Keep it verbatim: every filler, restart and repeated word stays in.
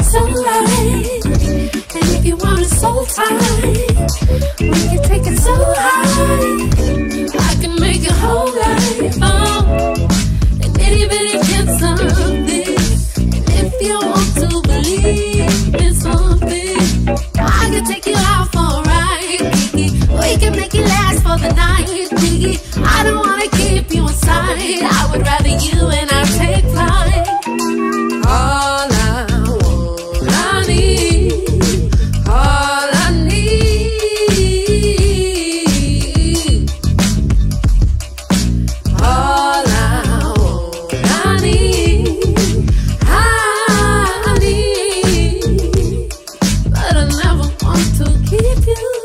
it so right. And if you want it so tight, we can take it so high. I can make your whole life on an itty bitty get something. And if you want to believe in something, I can take you out for a ride, Kiki. We can make it last for the night, Kiki. I don't wanna keep you inside. I would rather you and I take flight. All I want, I need, all I need, all I want, I need, I need, but I never want to keep you.